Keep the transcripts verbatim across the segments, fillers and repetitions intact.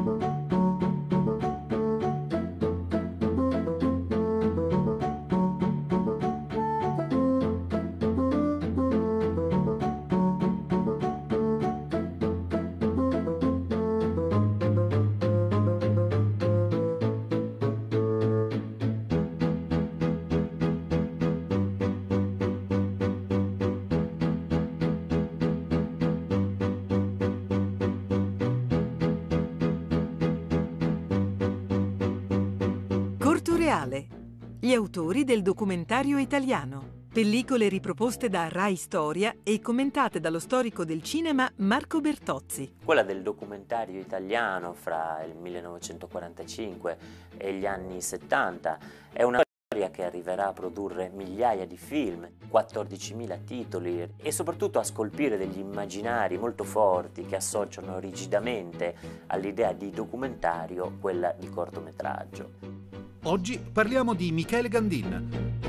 Reale. Gli autori del documentario italiano. Pellicole riproposte da Rai Storia e commentate dallo storico del cinema Marco Bertozzi. Quella del documentario italiano fra il millenovecentoquarantacinque e gli anni settanta è una storia che arriverà a produrre migliaia di film, quattordicimila titoli e soprattutto a scolpire degli immaginari molto forti che associano rigidamente all'idea di documentario quella di cortometraggio. Oggi parliamo di Michele Gandin.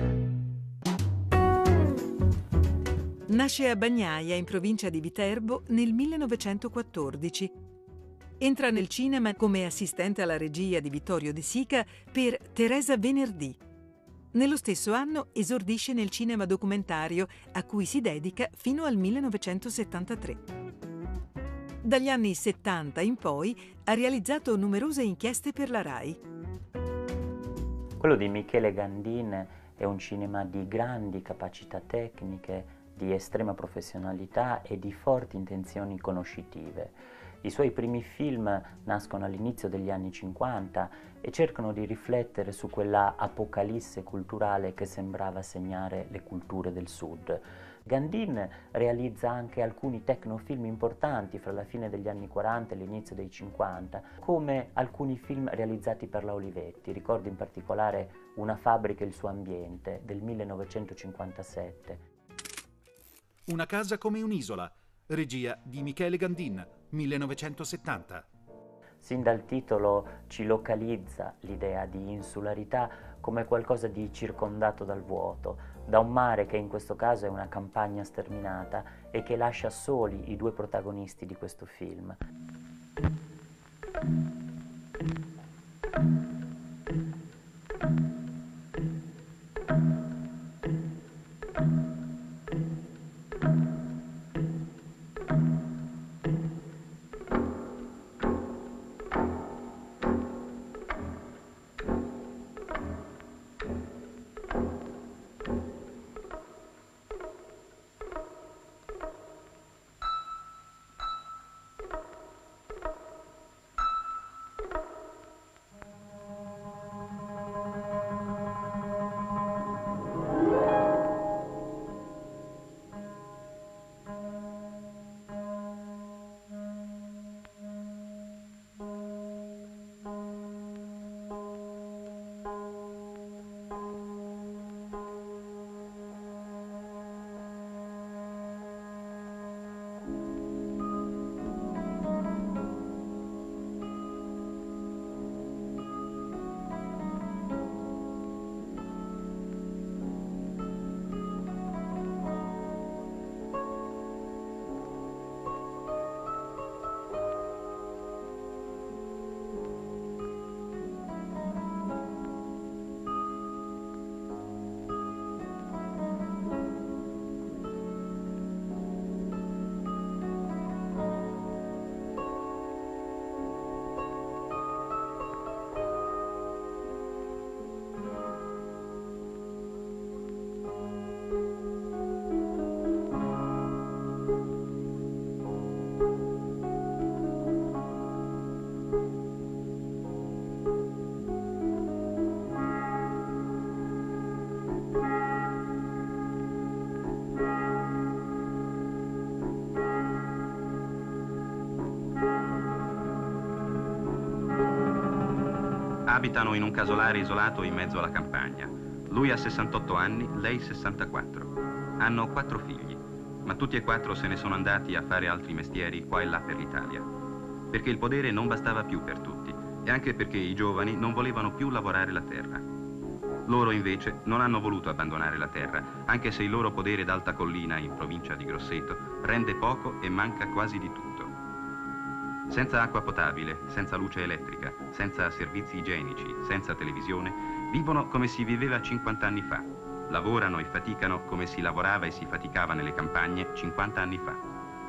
Nasce a Bagnaia, in provincia di Viterbo, nel millenovecentoquattordici. Entra nel cinema come assistente alla regia di Vittorio De Sica per Teresa Venerdì. Nello stesso anno esordisce nel cinema documentario, a cui si dedica fino al millenovecentosettantatré. Dagli anni settanta in poi ha realizzato numerose inchieste per la Rai. Quello di Michele Gandin è un cinema di grandi capacità tecniche, di estrema professionalità e di forti intenzioni conoscitive. I suoi primi film nascono all'inizio degli anni cinquanta e cercano di riflettere su quella apocalisse culturale che sembrava segnare le culture del Sud. Gandin realizza anche alcuni tecnofilm importanti fra la fine degli anni quaranta e l'inizio dei cinquanta, come alcuni film realizzati per la Olivetti. Ricordo in particolare Una fabbrica e il suo ambiente del millenovecentocinquantasette. Una casa come un'isola, regia di Michele Gandin, millenovecentosettanta. Sin dal titolo ci localizza l'idea di insularità come qualcosa di circondato dal vuoto, da un mare che in questo caso è una campagna sterminata e che lascia soli i due protagonisti di questo film. Abitano in un casolare isolato in mezzo alla campagna. Lui ha sessantotto anni, lei sessantaquattro. Hanno quattro figli, ma tutti e quattro se ne sono andati a fare altri mestieri qua e là per l'Italia. Perché il podere non bastava più per tutti e anche perché i giovani non volevano più lavorare la terra. Loro invece non hanno voluto abbandonare la terra, anche se il loro podere d'alta collina in provincia di Grosseto rende poco e manca quasi di tutto. senza acqua potabile, senza luce elettrica, senza servizi igienici, senza televisione, vivono come si viveva cinquanta anni fa. Lavorano e faticano come si lavorava e si faticava nelle campagne cinquanta anni fa.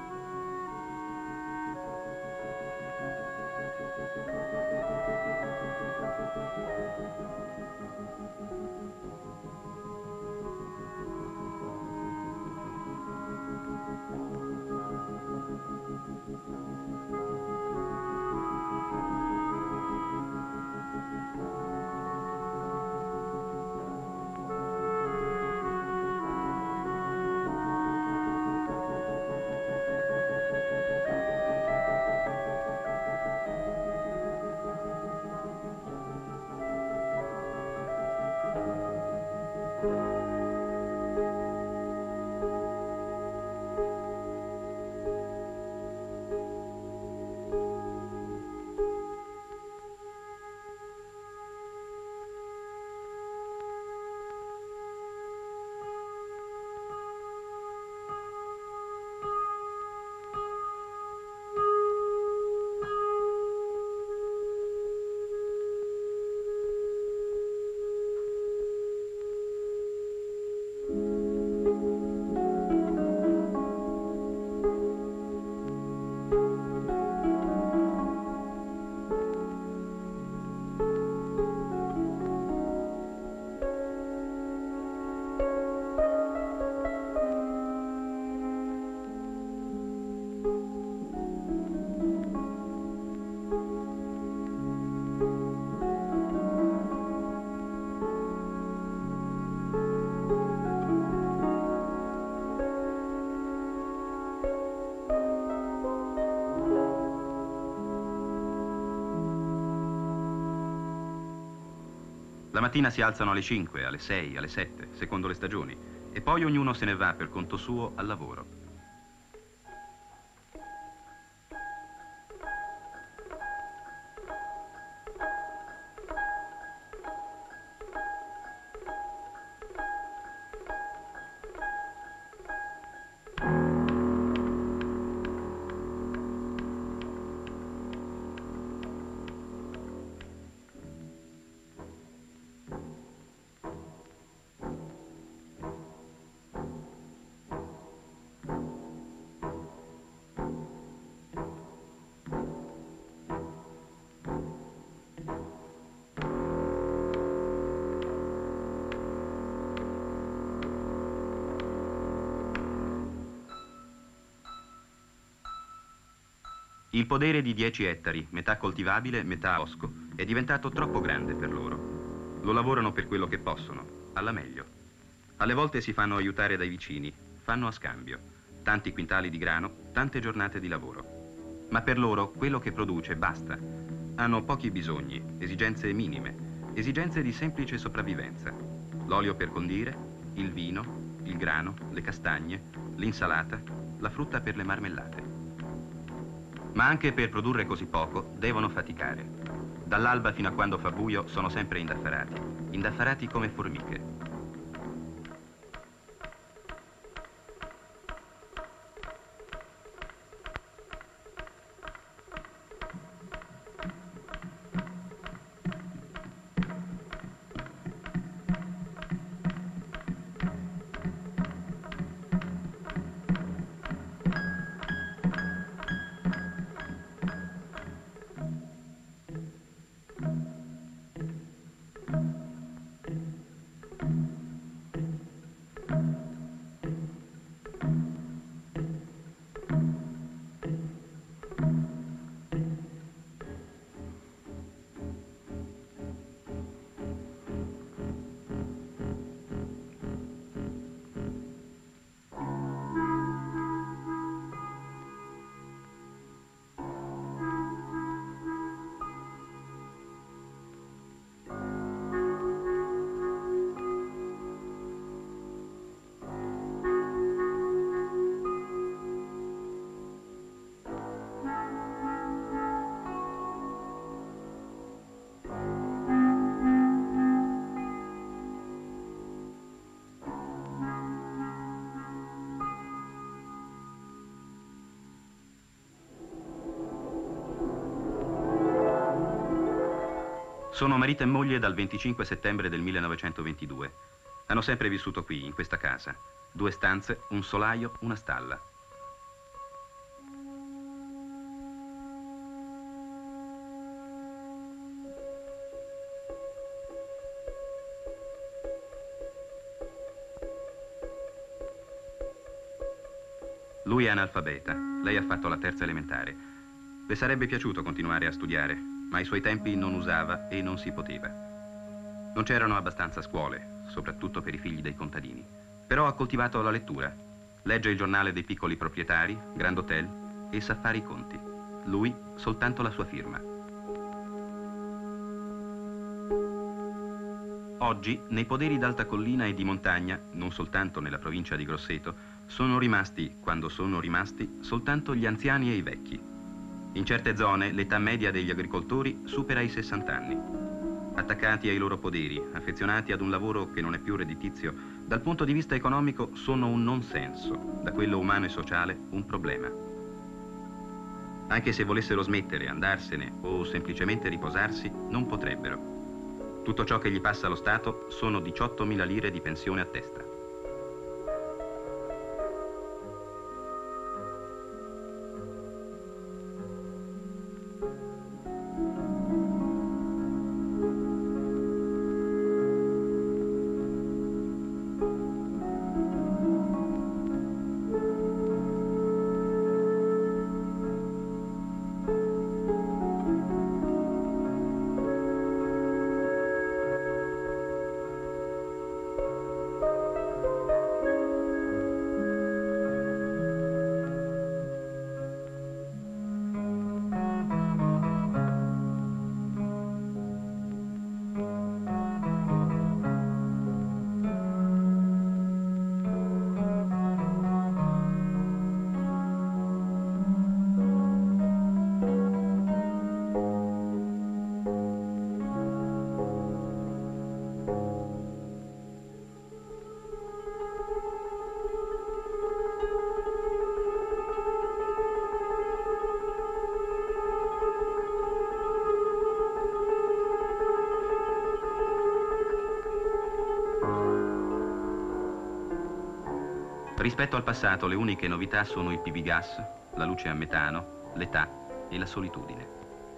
La mattina si alzano alle cinque, alle sei, alle sette, secondo le stagioni, e poi ognuno se ne va per conto suo al lavoro. Il podere di dieci ettari, metà coltivabile, metà bosco, è diventato troppo grande per loro. Lo lavorano per quello che possono, alla meglio. Alle volte si fanno aiutare dai vicini, fanno a scambio. Tanti quintali di grano, tante giornate di lavoro. Ma per loro quello che produce basta. Hanno pochi bisogni, esigenze minime, esigenze di semplice sopravvivenza. L'olio per condire, il vino, il grano, le castagne, l'insalata, la frutta per le marmellate. Ma anche per produrre così poco devono faticare. Dall'alba fino a quando fa buio sono sempre indaffarati, indaffarati come formiche. Sono marito e moglie dal venticinque settembre del millenovecentoventidue. Hanno sempre vissuto qui, in questa casa. Due stanze, un solaio, una stalla. Lui è analfabeta, lei ha fatto la terza elementare. Le sarebbe piaciuto continuare a studiare, ma ai suoi tempi non usava e non si poteva. Non c'erano abbastanza scuole, soprattutto per i figli dei contadini. Però ha coltivato la lettura. Legge il giornale dei piccoli proprietari, Grand Hotel e sa fare i conti. Lui soltanto la sua firma. Oggi, nei poderi d'alta collina e di montagna, non soltanto nella provincia di Grosseto, sono rimasti, quando sono rimasti, soltanto gli anziani e i vecchi. In certe zone l'età media degli agricoltori supera i sessanta anni. Attaccati ai loro poderi, affezionati ad un lavoro che non è più redditizio, dal punto di vista economico sono un non senso, da quello umano e sociale un problema. Anche se volessero smettere, andarsene o semplicemente riposarsi, non potrebbero. Tutto ciò che gli passa allo Stato sono diciottomila lire di pensione a testa. Rispetto al passato, le uniche novità sono il P V gas, la luce a metano, l'età e la solitudine.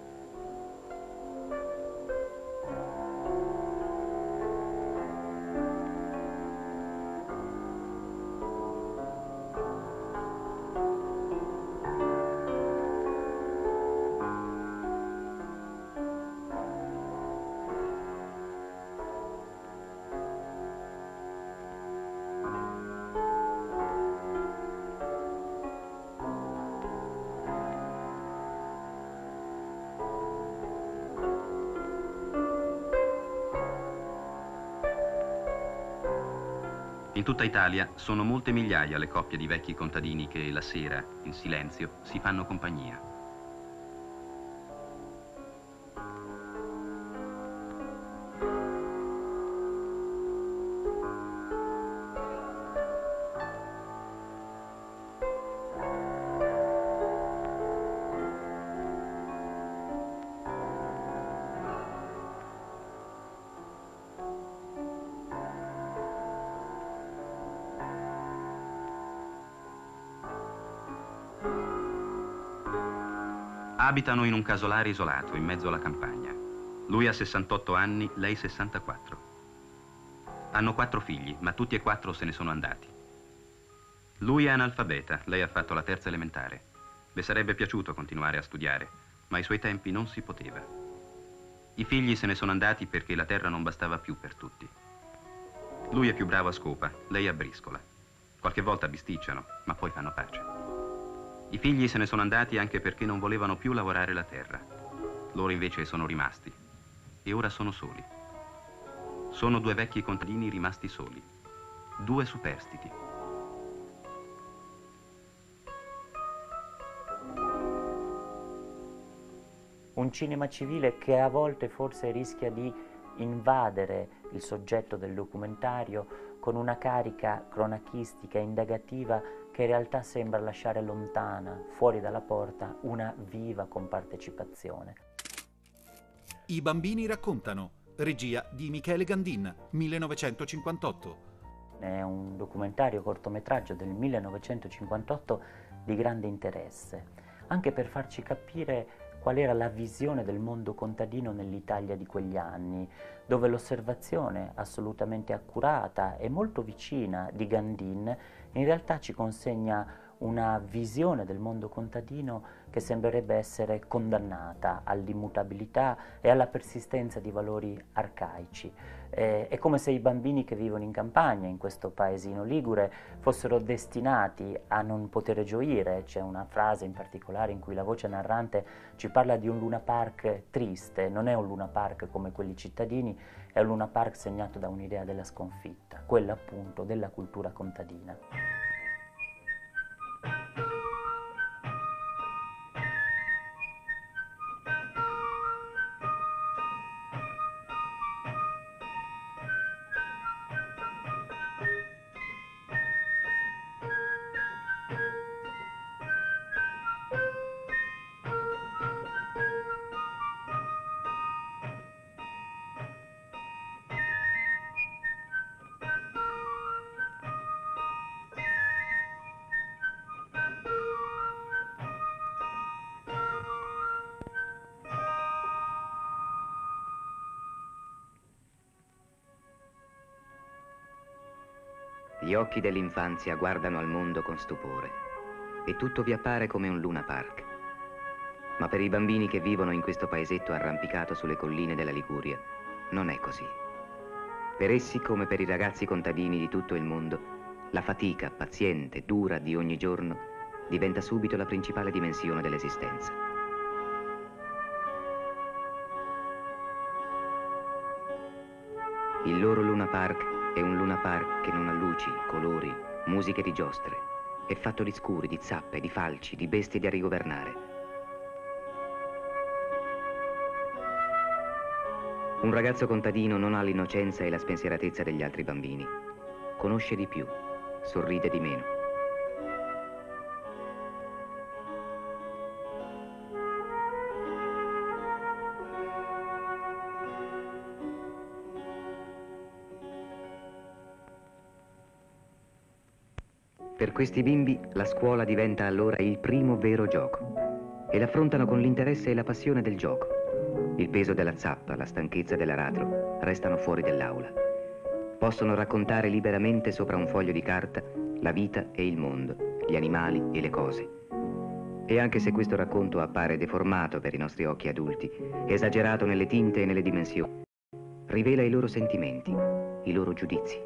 In tutta Italia sono molte migliaia le coppie di vecchi contadini che la sera, in silenzio, si fanno compagnia. Abitano in un casolare isolato, in mezzo alla campagna. Lui ha sessantotto anni, lei sessantaquattro. Hanno quattro figli, ma tutti e quattro se ne sono andati. Lui è analfabeta, lei ha fatto la terza elementare. Le sarebbe piaciuto continuare a studiare, ma ai suoi tempi non si poteva. I figli se ne sono andati perché la terra non bastava più per tutti. Lui è più bravo a scopa, lei a briscola. Qualche volta bisticciano, ma poi fanno pace. I figli se ne sono andati anche perché non volevano più lavorare la terra. Loro invece sono rimasti e ora sono soli. Sono due vecchi contadini rimasti soli, due superstiti. Un cinema civile che a volte forse rischia di invadere il soggetto del documentario con una carica cronachistica e indagativa che in realtà sembra lasciare lontana, fuori dalla porta, una viva compartecipazione. I bambini raccontano, regia di Michele Gandin, millenovecentocinquantotto. È un documentario cortometraggio del millenovecentocinquantotto di grande interesse, anche per farci capire qual era la visione del mondo contadino nell'Italia di quegli anni, dove l'osservazione assolutamente accurata e molto vicina di Gandin in realtà ci consegna una visione del mondo contadino che sembrerebbe essere condannata all'immutabilità e alla persistenza di valori arcaici. Eh, è come se i bambini che vivono in campagna, in questo paesino ligure, fossero destinati a non poter gioire. C'è una frase in particolare in cui la voce narrante ci parla di un Luna Park triste. Non è un Luna Park come quelli cittadini, è un Luna Park segnato da un'idea della sconfitta, quella appunto della cultura contadina. Gli occhi dell'infanzia guardano al mondo con stupore e tutto vi appare come un Luna Park. Ma per i bambini che vivono in questo paesetto arrampicato sulle colline della Liguria, non è così. Per essi, come per i ragazzi contadini di tutto il mondo, la fatica paziente, dura di ogni giorno diventa subito la principale dimensione dell'esistenza. Il loro Luna Park è un Luna Park che non ha luci, colori, musiche di giostre. È fatto di scuri, di zappe, di falci, di bestie da rigovernare. Un ragazzo contadino non ha l'innocenza e la spensieratezza degli altri bambini. Conosce di più, sorride di meno. Per questi bimbi la scuola diventa allora il primo vero gioco e l'affrontano con l'interesse e la passione del gioco. Il peso della zappa, la stanchezza dell'aratro restano fuori dell'aula. Possono raccontare liberamente sopra un foglio di carta la vita e il mondo, gli animali e le cose. E anche se questo racconto appare deformato per i nostri occhi adulti, esagerato nelle tinte e nelle dimensioni, rivela i loro sentimenti, i loro giudizi.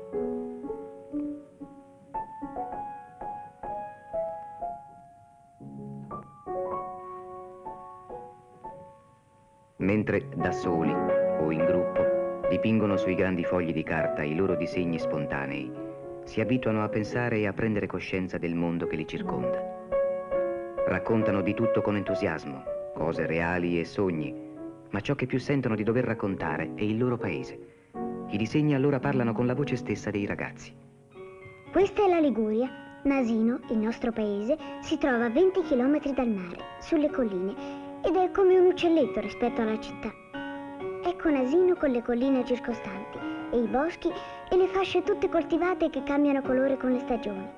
Mentre da soli o in gruppo dipingono sui grandi fogli di carta i loro disegni spontanei, si abituano a pensare e a prendere coscienza del mondo che li circonda. Raccontano di tutto con entusiasmo, cose reali e sogni, ma ciò che più sentono di dover raccontare è il loro paese. I disegni allora parlano con la voce stessa dei ragazzi. Questa è la Liguria. Nasino, il nostro paese, si trova a venti chilometri dal mare, sulle colline, ed è come un uccelletto rispetto alla città. Ecco Nasino con le colline circostanti e i boschi e le fasce tutte coltivate che cambiano colore con le stagioni.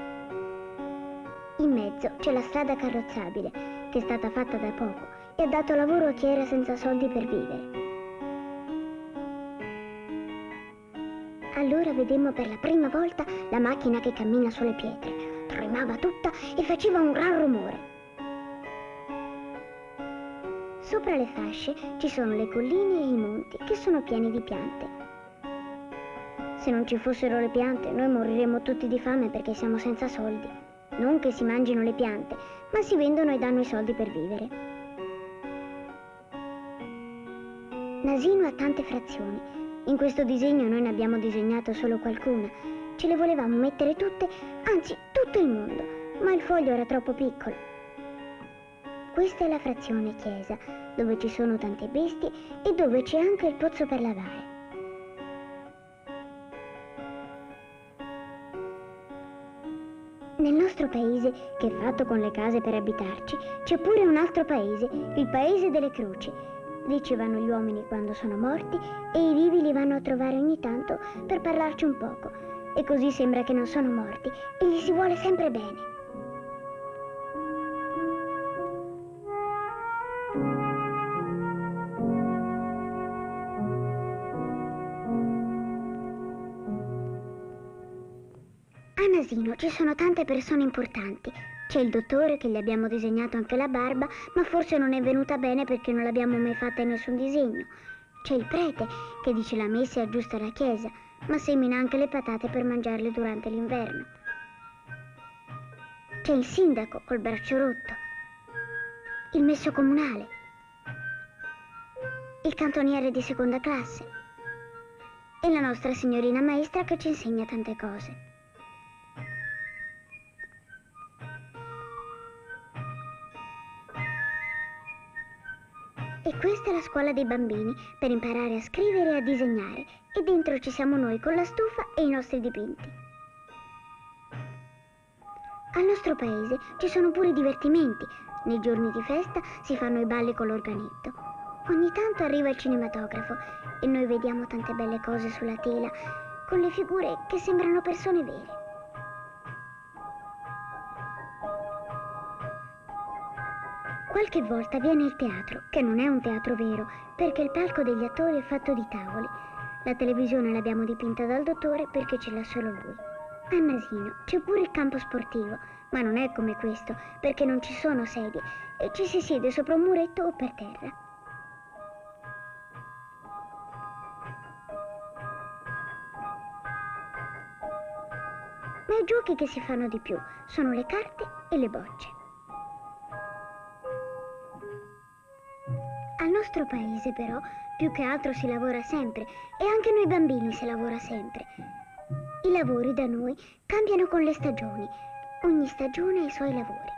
In mezzo c'è la strada carrozzabile che è stata fatta da poco e ha dato lavoro a chi era senza soldi per vivere. Allora vedemmo per la prima volta la macchina che cammina sulle pietre. Tremava tutta e faceva un gran rumore. Sopra le fasce ci sono le colline e i monti che sono pieni di piante. Se non ci fossero le piante, noi moriremmo tutti di fame perché siamo senza soldi. Non che si mangino le piante, ma si vendono e danno i soldi per vivere. Nasino ha tante frazioni. In questo disegno noi ne abbiamo disegnato solo qualcuna. Ce le volevamo mettere tutte, anzi tutto il mondo, ma il foglio era troppo piccolo. Questa è la frazione chiesa, dove ci sono tante bestie e dove c'è anche il pozzo per lavare. Nel nostro paese, che è fatto con le case per abitarci, c'è pure un altro paese, il paese delle croci. dicevano gli uomini quando sono morti, e i vivi li vanno a trovare ogni tanto per parlarci un poco. E così sembra che non sono morti e gli si vuole sempre bene. A Nasino ci sono tante persone importanti. C'è il dottore che gli abbiamo disegnato anche la barba, ma forse non è venuta bene perché non l'abbiamo mai fatta in nessun disegno. C'è il prete che dice la messa e aggiusta la chiesa, ma semina anche le patate per mangiarle durante l'inverno. C'è il sindaco col braccio rotto, il messo comunale, il cantoniere di seconda classe e la nostra signorina maestra che ci insegna tante cose. E questa è la scuola dei bambini per imparare a scrivere e a disegnare, e dentro ci siamo noi con la stufa e i nostri dipinti. Al nostro paese ci sono pure i divertimenti. Nei giorni di festa si fanno i balli con l'organetto. Ogni tanto arriva il cinematografo e noi vediamo tante belle cose sulla tela con le figure che sembrano persone vere. Qualche volta viene il teatro, che non è un teatro vero, perché il palco degli attori è fatto di tavoli. La televisione l'abbiamo dipinta dal dottore perché ce l'ha solo lui. A Nasino c'è pure il campo sportivo, ma non è come questo, perché non ci sono sedie e ci si siede sopra un muretto o per terra. Ma i giochi che si fanno di più sono le carte e le bocce. Al nostro paese, però, più che altro si lavora sempre, e anche noi bambini si lavora sempre. I lavori da noi cambiano con le stagioni. Ogni stagione ha i suoi lavori.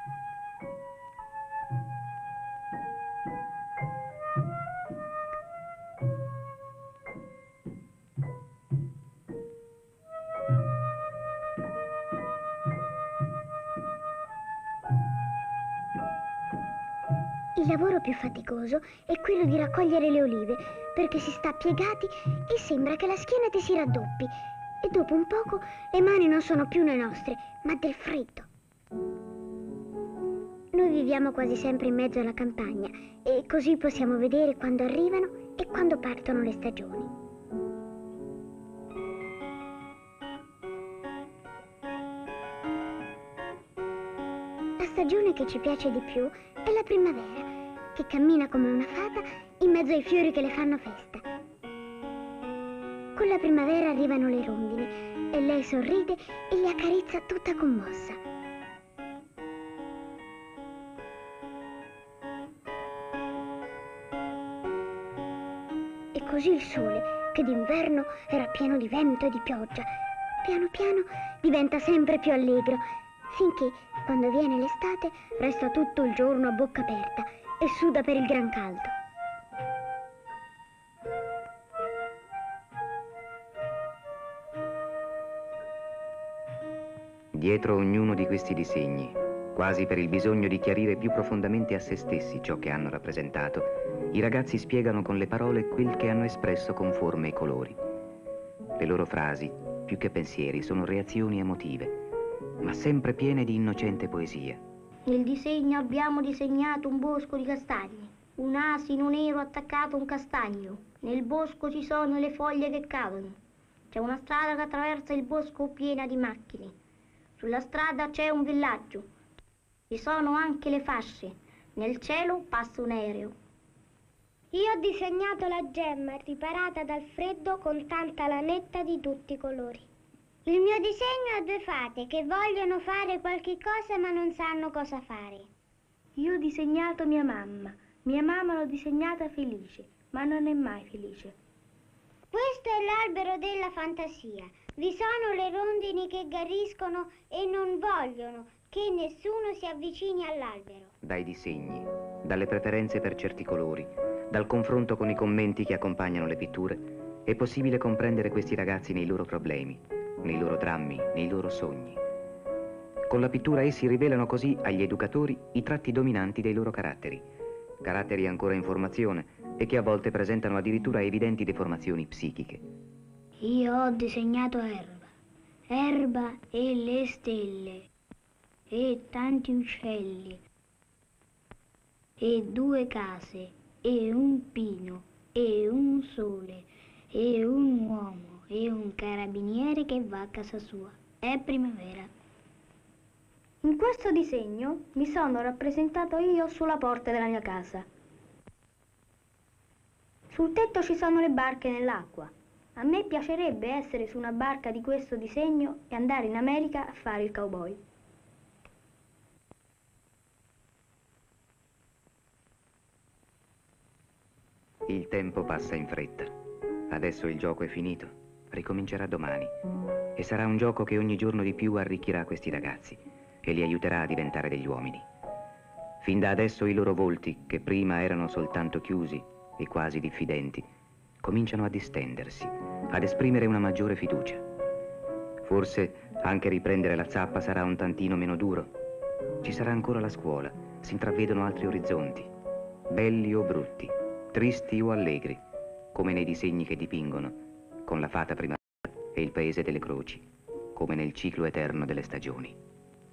Il lavoro più faticoso è quello di raccogliere le olive, perché si sta piegati e sembra che la schiena ti si raddoppi, e dopo un poco le mani non sono più le nostre, ma del freddo. Noi viviamo quasi sempre in mezzo alla campagna e così possiamo vedere quando arrivano e quando partono le stagioni. La stagione che ci piace di più è la primavera, che cammina come una fata in mezzo ai fiori che le fanno festa. Con la primavera arrivano le rondini e lei sorride e li accarezza tutta commossa. E così il sole, che d'inverno era pieno di vento e di pioggia, piano piano diventa sempre più allegro, finché, quando viene l'estate, resta tutto il giorno a bocca aperta e suda per il gran caldo. Dietro ognuno di questi disegni, quasi per il bisogno di chiarire più profondamente a se stessi ciò che hanno rappresentato, i ragazzi spiegano con le parole quel che hanno espresso con forme e colori. Le loro frasi, più che pensieri, sono reazioni emotive, ma sempre piene di innocente poesia. Nel disegno abbiamo disegnato un bosco di castagni, un asino nero attaccato a un castagno. Nel bosco ci sono le foglie che cadono. C'è una strada che attraversa il bosco piena di macchine. Sulla strada c'è un villaggio. Ci sono anche le fasce. Nel cielo passa un aereo. Io ho disegnato la gemma riparata dal freddo con tanta lanetta di tutti i colori. Il mio disegno ha due fate che vogliono fare qualche cosa ma non sanno cosa fare. Io ho disegnato mia mamma. Mia mamma l'ho disegnata felice, ma non è mai felice. Questo è l'albero della fantasia. Vi sono le rondini che gharriscono e non vogliono che nessuno si avvicini all'albero. Dai disegni, dalle preferenze per certi colori, dal confronto con i commenti che accompagnano le pitture, è possibile comprendere questi ragazzi nei loro problemi, nei loro drammi, nei loro sogni. Con la pittura essi rivelano così agli educatori i tratti dominanti dei loro caratteri, caratteri ancora in formazione, e che a volte presentano addirittura evidenti deformazioni psichiche. Io ho disegnato erba, erba e le stelle, e tanti uccelli, e due case, e un pino, e un sole, e un uomo, e un carabiniere che va a casa sua. È primavera. In questo disegno mi sono rappresentato io sulla porta della mia casa. Sul tetto ci sono le barche nell'acqua. A me piacerebbe essere su una barca di questo disegno e andare in America a fare il cowboy. Il tempo passa in fretta. Adesso il gioco è finito. Ricomincerà domani. E sarà un gioco che ogni giorno di più arricchirà questi ragazzi e li aiuterà a diventare degli uomini. Fin da adesso i loro volti, che prima erano soltanto chiusi e quasi diffidenti, cominciano a distendersi, ad esprimere una maggiore fiducia. Forse anche riprendere la zappa sarà un tantino meno duro. Ci sarà ancora la scuola, si intravedono altri orizzonti, belli o brutti, tristi o allegri, come nei disegni che dipingono, con la fata primavera e il paese delle croci, come nel ciclo eterno delle stagioni.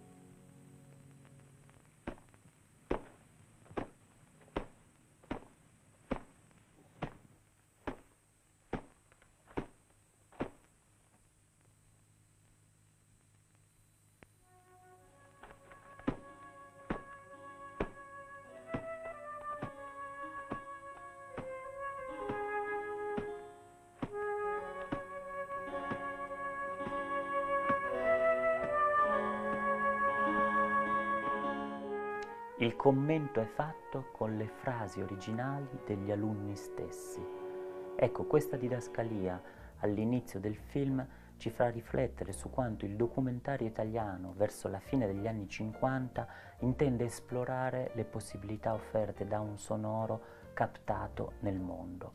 Il commento è fatto con le frasi originali degli alunni stessi. Ecco, questa didascalia all'inizio del film ci fa riflettere su quanto il documentario italiano verso la fine degli anni cinquanta intende esplorare le possibilità offerte da un sonoro captato nel mondo.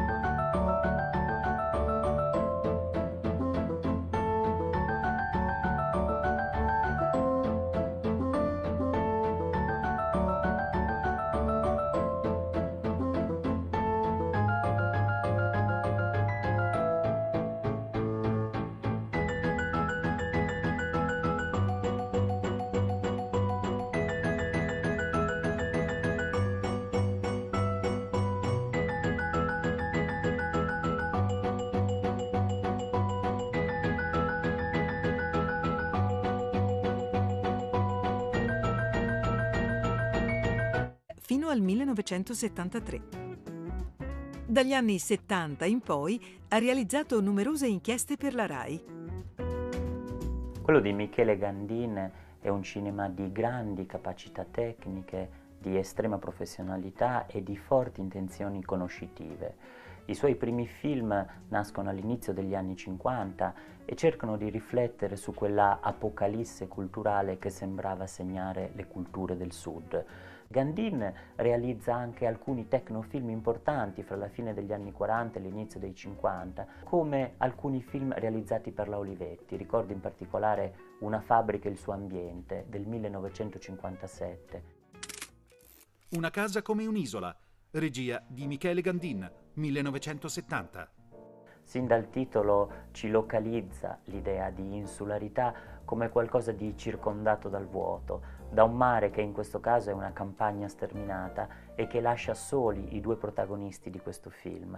Fino al millenovecentosettantatré. Dagli anni settanta in poi ha realizzato numerose inchieste per la RAI. Quello di Michele Gandin è un cinema di grandi capacità tecniche, di estrema professionalità e di forti intenzioni conoscitive. I suoi primi film nascono all'inizio degli anni cinquanta e cercano di riflettere su quella apocalisse culturale che sembrava segnare le culture del Sud. Gandin realizza anche alcuni tecnofilm importanti fra la fine degli anni quaranta e l'inizio dei cinquanta, come alcuni film realizzati per la Olivetti. Ricordo in particolare Una fabbrica e il suo ambiente del millenovecentocinquantasette. Una casa come un'isola, regia di Michele Gandin, millenovecentosettanta. Sin dal titolo ci localizza l'idea di insularità come qualcosa di circondato dal vuoto, da un mare che in questo caso è una campagna sterminata e che lascia soli i due protagonisti di questo film.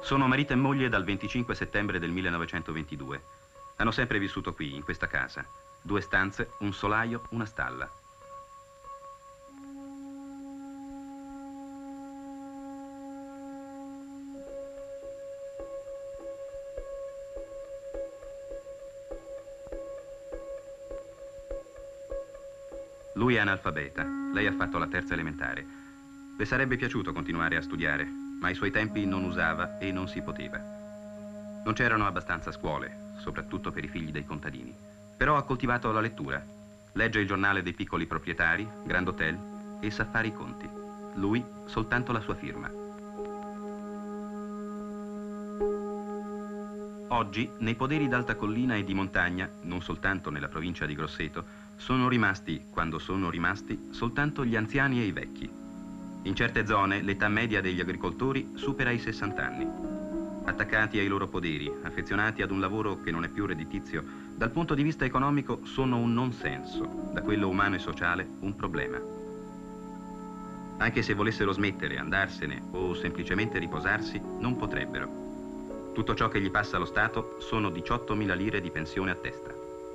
Sono marito e moglie dal venticinque settembre del millenovecentoventidue. Hanno sempre vissuto qui, in questa casa. Due stanze, un solaio, una stalla. Lui è analfabeta, lei ha fatto la terza elementare. Le sarebbe piaciuto continuare a studiare, ma ai suoi tempi non usava e non si poteva. Non c'erano abbastanza scuole, soprattutto per i figli dei contadini. Però ha coltivato la lettura. Legge il giornale dei piccoli proprietari, Grand Hotel, e sa fare i conti. Lui soltanto la sua firma. Oggi, nei poderi d'alta collina e di montagna, non soltanto nella provincia di Grosseto, sono rimasti, quando sono rimasti, soltanto gli anziani e i vecchi. In certe zone l'età media degli agricoltori supera i sessanta anni. Attaccati ai loro poderi, affezionati ad un lavoro che non è più redditizio, dal punto di vista economico sono un non senso, da quello umano e sociale un problema. Anche se volessero smettere, andarsene o semplicemente riposarsi, non potrebbero. Tutto ciò che gli passa allo Stato sono diciottomila lire di pensione a testa.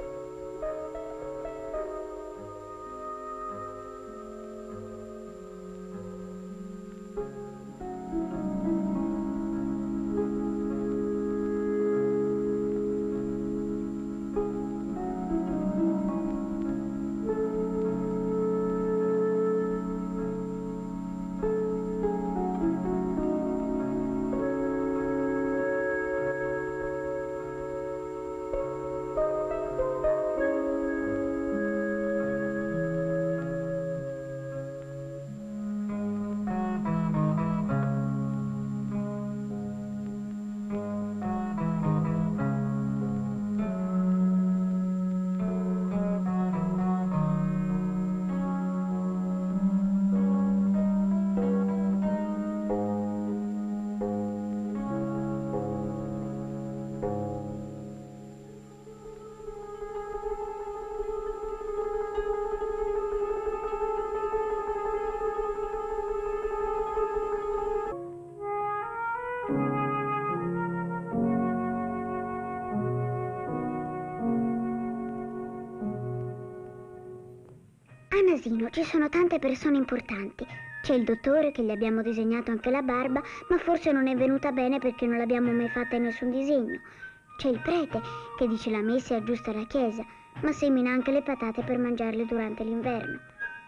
A Nasino ci sono tante persone importanti. C'è il dottore che gli abbiamo disegnato anche la barba, ma forse non è venuta bene perché non l'abbiamo mai fatta in nessun disegno. C'è il prete che dice la messa è giusta alla chiesa, ma semina anche le patate per mangiarle durante l'inverno.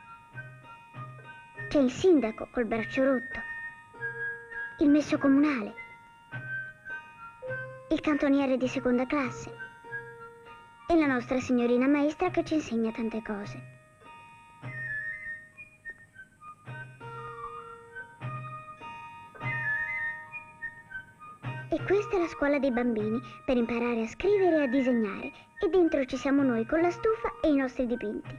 C'è il sindaco col braccio rotto, il messo comunale, il cantoniere di seconda classe e la nostra signorina maestra che ci insegna tante cose. E questa è la scuola dei bambini per imparare a scrivere e a disegnare, e dentro ci siamo noi con la stufa e i nostri dipinti.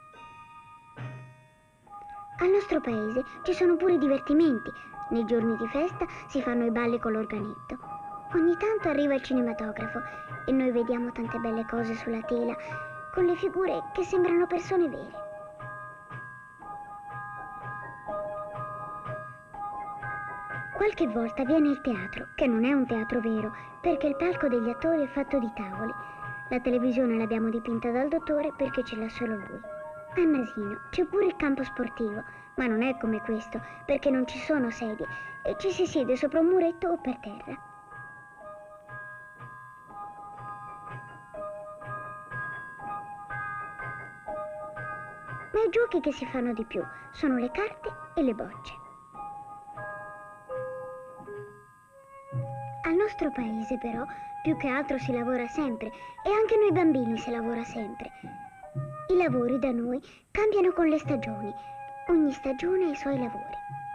Al nostro paese ci sono pure i divertimenti. Nei giorni di festa si fanno i balli con l'organetto. Ogni tanto arriva il cinematografo e noi vediamo tante belle cose sulla tela con le figure che sembrano persone vere. Qualche volta viene il teatro, che non è un teatro vero, perché il palco degli attori è fatto di tavoli. La televisione l'abbiamo dipinta dal dottore perché ce l'ha solo lui. A Nasino c'è pure il campo sportivo, ma non è come questo, perché non ci sono sedie e ci si siede sopra un muretto o per terra. Ma i giochi che si fanno di più sono le carte e le bocce. Al nostro paese, però, più che altro si lavora sempre e anche noi bambini si lavora sempre. I lavori da noi cambiano con le stagioni. Ogni stagione ha i suoi lavori.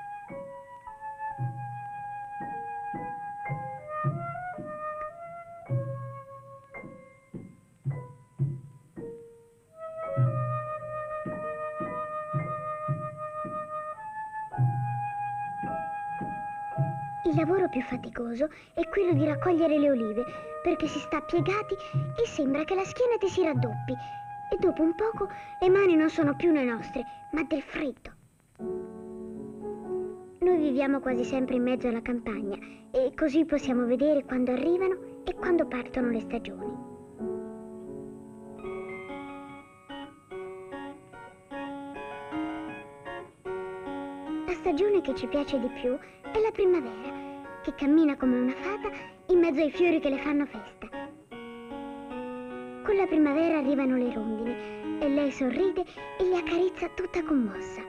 Il lavoro più faticoso è quello di raccogliere le olive, perché si sta piegati e sembra che la schiena ti si raddoppi. E dopo un poco le mani non sono più le nostre, ma del freddo. Noi viviamo quasi sempre in mezzo alla campagna e così possiamo vedere quando arrivano e quando partono le stagioni. La stagione che ci piace di più è la primavera, che cammina come una fata in mezzo ai fiori che le fanno festa. Con la primavera arrivano le rondini e lei sorride e li accarezza tutta commossa.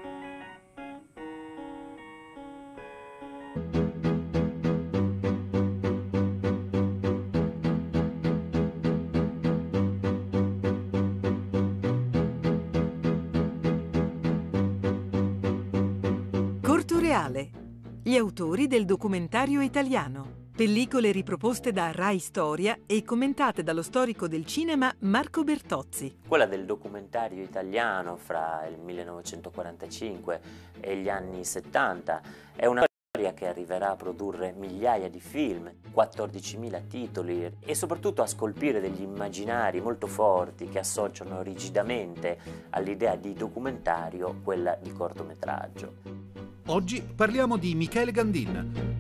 Corto Reale, gli autori del documentario italiano. Pellicole riproposte da Rai Storia e commentate dallo storico del cinema Marco Bertozzi. Quella del documentario italiano fra il millenovecentoquarantacinque e gli anni settanta è una storia che arriverà a produrre migliaia di film, quattordicimila titoli e soprattutto a scolpire degli immaginari molto forti che associano rigidamente all'idea di documentario quella di cortometraggio. Oggi parliamo di Michele Gandin.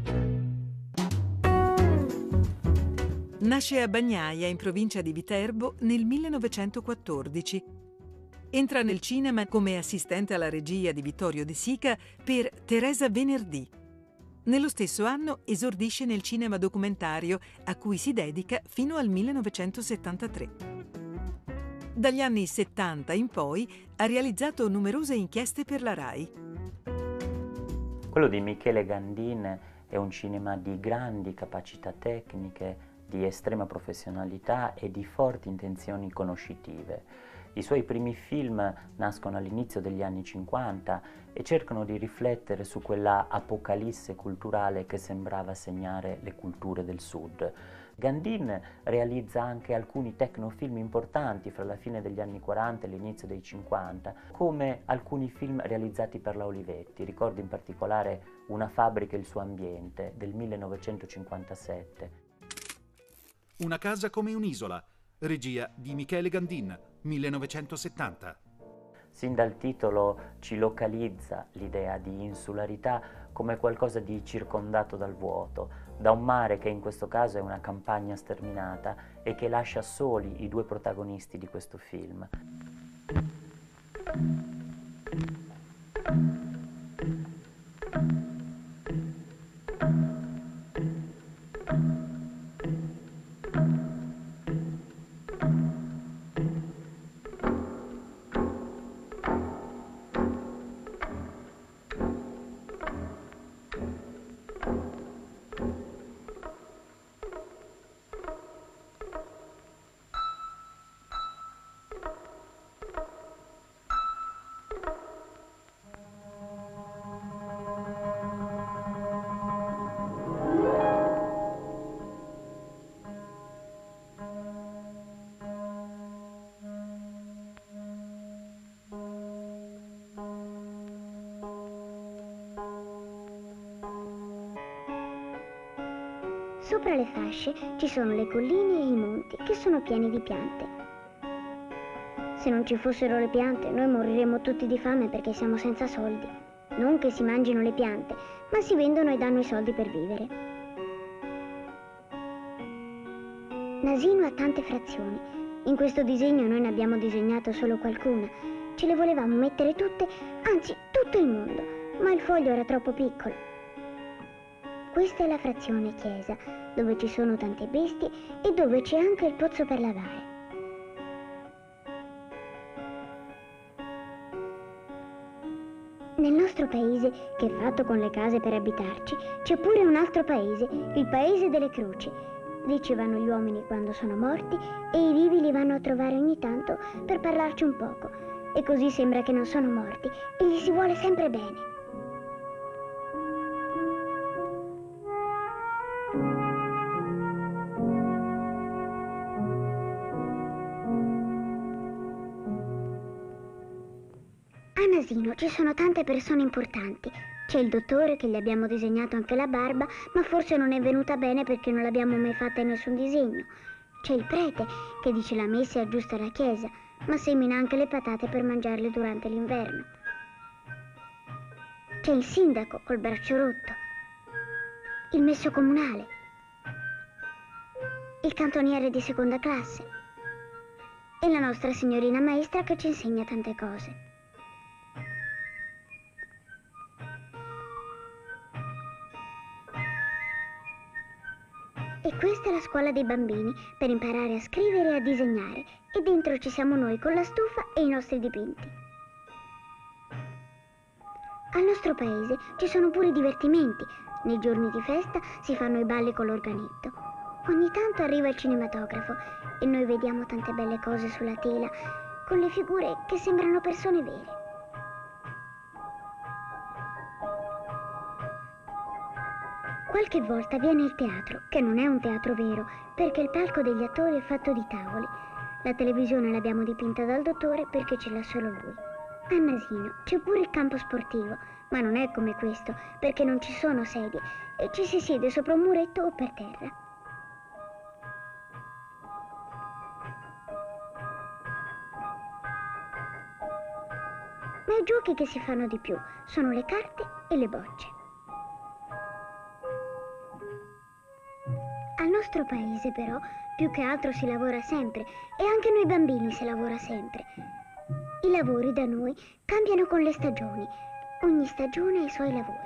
Nasce a Bagnaia, in provincia di Viterbo, nel millenovecentoquattordici. Entra nel cinema come assistente alla regia di Vittorio De Sica per Teresa Venerdì. Nello stesso anno esordisce nel cinema documentario, a cui si dedica fino al millenovecentosettantatré. Dagli anni settanta in poi ha realizzato numerose inchieste per la Rai. Quello di Michele Gandin è un cinema di grandi capacità tecniche, di estrema professionalità e di forti intenzioni conoscitive. I suoi primi film nascono all'inizio degli anni cinquanta e cercano di riflettere su quella apocalisse culturale che sembrava segnare le culture del Sud. Gandin realizza anche alcuni tecnofilm importanti fra la fine degli anni quaranta e l'inizio dei cinquanta, come alcuni film realizzati per la Olivetti. Ricordo in particolare Una fabbrica e il suo ambiente del millenovecentocinquantasette. Una casa come un'isola, regia di Michele Gandin, millenovecentosettanta. Sin dal titolo ci localizza l'idea di insularità come qualcosa di circondato dal vuoto, da un mare che in questo caso è una campagna sterminata e che lascia soli i due protagonisti di questo film. Sopra le fasce ci sono le colline e i monti che sono pieni di piante. Se non ci fossero le piante, noi moriremmo tutti di fame perché siamo senza soldi. Non che si mangino le piante, ma si vendono e danno i soldi per vivere. Nasino ha tante frazioni. In questo disegno noi ne abbiamo disegnato solo qualcuna. Ce le volevamo mettere tutte, anzi tutto il mondo, ma il foglio era troppo piccolo. Questa è la frazione chiesa, dove ci sono tante bestie e dove c'è anche il pozzo per lavare. Nel nostro paese, che è fatto con le case per abitarci, c'è pure un altro paese, il paese delle croci. Lì ci vanno gli uomini quando sono morti e i vivi li vanno a trovare ogni tanto per parlarci un poco. E così sembra che non sono morti e gli si vuole sempre bene. A Nasino ci sono tante persone importanti. C'è il dottore che gli abbiamo disegnato anche la barba, ma forse non è venuta bene perché non l'abbiamo mai fatta in nessun disegno. C'è il prete che dice la messa e aggiusta la chiesa, ma semina anche le patate per mangiarle durante l'inverno. C'è il sindaco col braccio rotto, il messo comunale, il cantoniere di seconda classe e la nostra signorina maestra che ci insegna tante cose. E questa è la scuola dei bambini per imparare a scrivere e a disegnare. E dentro ci siamo noi con la stufa e i nostri dipinti. Al nostro paese ci sono pure i divertimenti. Nei giorni di festa si fanno i balli con l'organetto. Ogni tanto arriva il cinematografo e noi vediamo tante belle cose sulla tela con le figure che sembrano persone vere. Qualche volta viene il teatro, che non è un teatro vero, perché il palco degli attori è fatto di tavoli. La televisione l'abbiamo dipinta dal dottore perché ce l'ha solo lui. A Nasino c'è pure il campo sportivo, ma non è come questo, perché non ci sono sedie e ci si siede sopra un muretto o per terra. Ma i giochi che si fanno di più sono le carte e le bocce. Al nostro paese, però, più che altro si lavora sempre e anche noi bambini si lavora sempre. I lavori da noi cambiano con le stagioni. Ogni stagione ha i suoi lavori.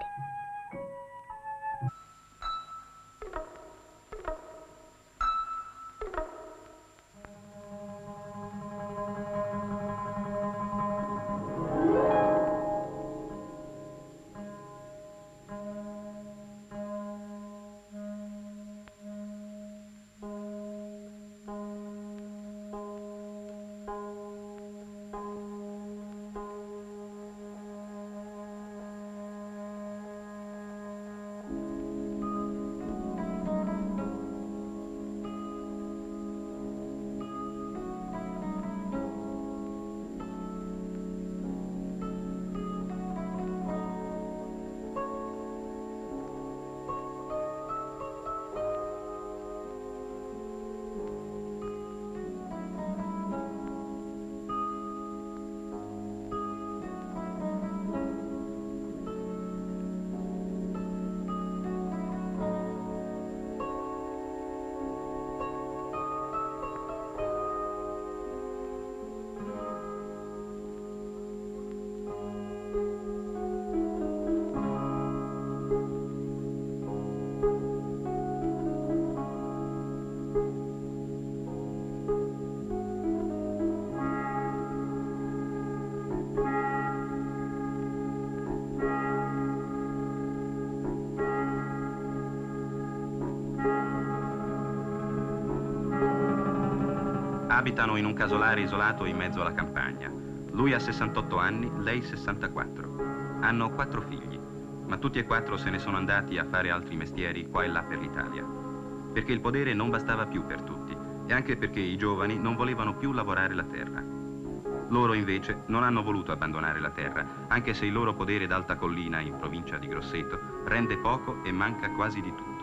Abitano in un casolare isolato in mezzo alla campagna. Lui ha sessantotto anni, lei sessantaquattro. Hanno quattro figli, ma tutti e quattro se ne sono andati a fare altri mestieri qua e là per l'Italia. Perché il podere non bastava più per tutti e anche perché i giovani non volevano più lavorare la terra. Loro invece non hanno voluto abbandonare la terra, anche se il loro podere d'alta collina in provincia di Grosseto rende poco e manca quasi di tutto.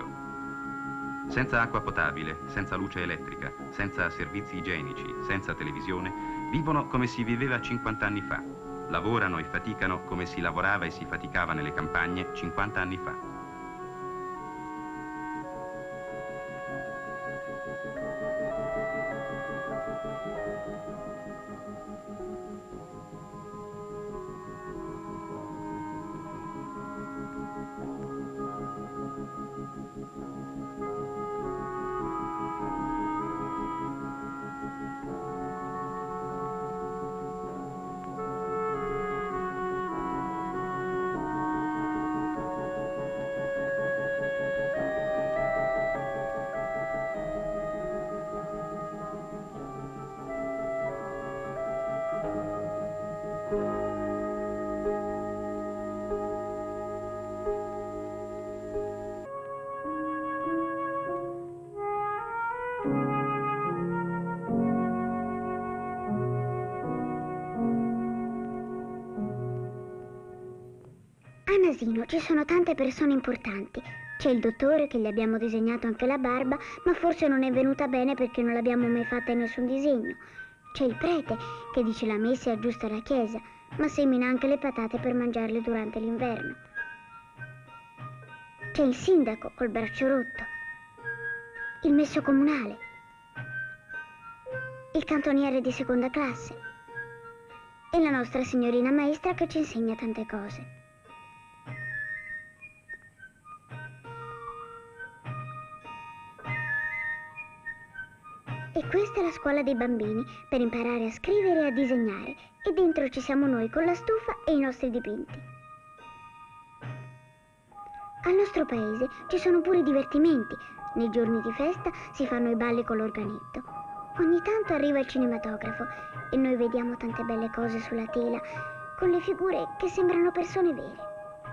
Senza acqua potabile, senza luce elettrica, senza servizi igienici, senza televisione, vivono come si viveva cinquanta anni fa. Lavorano e faticano come si lavorava e si faticava nelle campagne cinquanta anni fa. A Nasino ci sono tante persone importanti. C'è il dottore che gli abbiamo disegnato anche la barba, ma forse non è venuta bene perché non l'abbiamo mai fatta in nessun disegno. C'è il prete che dice la messa e aggiusta la chiesa, ma semina anche le patate per mangiarle durante l'inverno. C'è il sindaco col braccio rotto, il messo comunale, il cantoniere di seconda classe e la nostra signorina maestra che ci insegna tante cose. E questa è la scuola dei bambini per imparare a scrivere e a disegnare, e dentro ci siamo noi con la stufa e i nostri dipinti. Al nostro paese ci sono pure i divertimenti. Nei giorni di festa si fanno i balli con l'organetto. Ogni tanto arriva il cinematografo e noi vediamo tante belle cose sulla tela, con le figure che sembrano persone vere.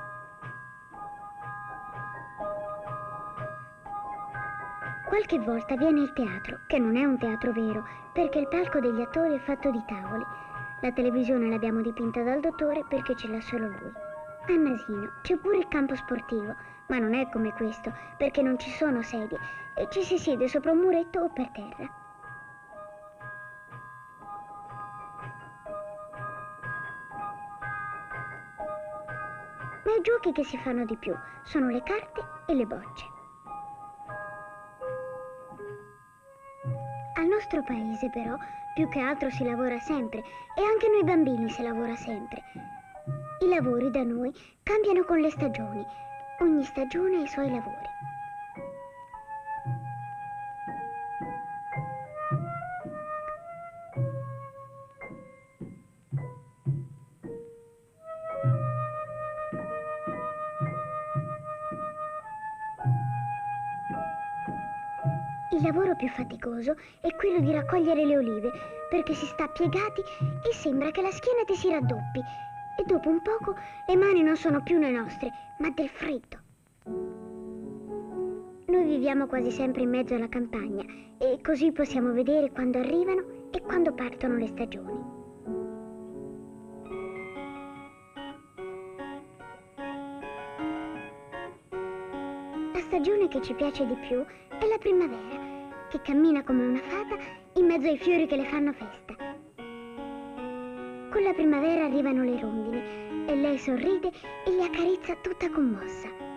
Qualche volta viene il teatro, che non è un teatro vero, perché il palco degli attori è fatto di tavoli. La televisione l'abbiamo dipinta dal dottore perché ce l'ha solo lui. A Nasino c'è pure il campo sportivo, ma non è come questo, perché non ci sono sedie e ci si siede sopra un muretto o per terra. Ma i giochi che si fanno di più sono le carte e le bocce. Al nostro paese, però, più che altro si lavora sempre, e anche noi bambini si lavora sempre. I lavori da noi cambiano con le stagioni. Ogni stagione ha i suoi lavori. Il lavoro più faticoso è quello di raccogliere le olive, perché si sta piegati e sembra che la schiena ti si raddoppi. E dopo un poco le mani non sono più le nostre, ma del freddo. Noi viviamo quasi sempre in mezzo alla campagna e così possiamo vedere quando arrivano e quando partono le stagioni. La stagione che ci piace di più è la primavera, che cammina come una fata in mezzo ai fiori che le fanno festa. Con la primavera arrivano le rondini e lei sorride e li accarezza tutta commossa.